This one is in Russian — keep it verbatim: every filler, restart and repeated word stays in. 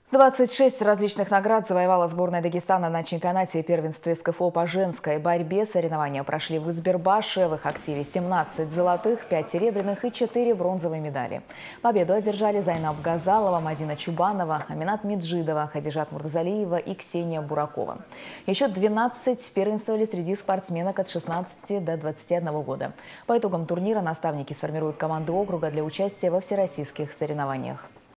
двадцать шесть различных наград завоевала сборная Дагестана на чемпионате и первенстве СКФО по женской борьбе. Соревнования прошли в Избербаше. В их активе семнадцать золотых, пять серебряных и четыре бронзовые медали. Победу одержали Зайнаб Газалова, Мадина Чубанова, Аминат Меджидова, Хадижат Муртазалиева и Ксения Буракова. Еще двенадцать первенствовали среди спортсменок от шестнадцати до двадцати одного года. По итогам турнира наставники сформируют команду округа для участия во всероссийских соревнованиях.